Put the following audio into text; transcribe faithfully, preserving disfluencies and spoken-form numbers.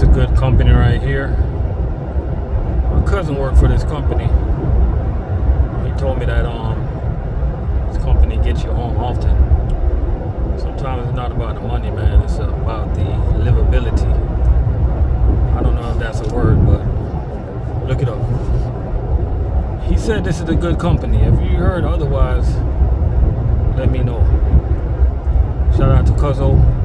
is a good company right here. My cousin worked for this company. He told me that um this company gets you home often. Sometimes it's not about the money, man. It's about the livability. I don't know if that's a word, but look it up. He said this is a good company. If you heard otherwise, let me know. Shout out to Cuzzo.